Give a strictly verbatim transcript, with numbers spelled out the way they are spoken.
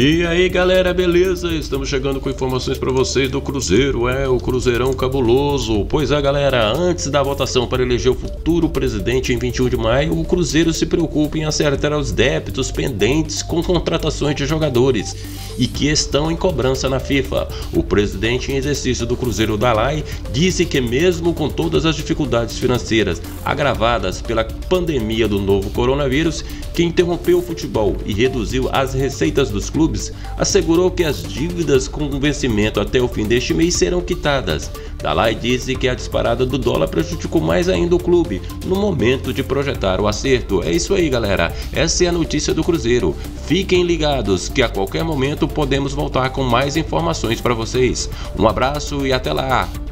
E aí galera, beleza? Estamos chegando com informações para vocês do Cruzeiro, é o Cruzeirão cabuloso. Pois é galera, antes da votação para eleger o futuro presidente em vinte e um de maio, o Cruzeiro se preocupa em acertar os débitos pendentes com contratações de jogadores e que estão em cobrança na FIFA. O presidente em exercício do Cruzeiro, Dalai, disse que mesmo com todas as dificuldades financeiras agravadas pela pandemia do novo coronavírus, que interrompeu o futebol e reduziu as receitas dos clubes, assegurou que as dívidas com vencimento até o fim deste mês serão quitadas. Dalai disse que a disparada do dólar prejudicou mais ainda o clube no momento de projetar o acerto. É isso aí galera, essa é a notícia do Cruzeiro. Fiquem ligados que a qualquer momento podemos voltar com mais informações para vocês. Um abraço e até lá!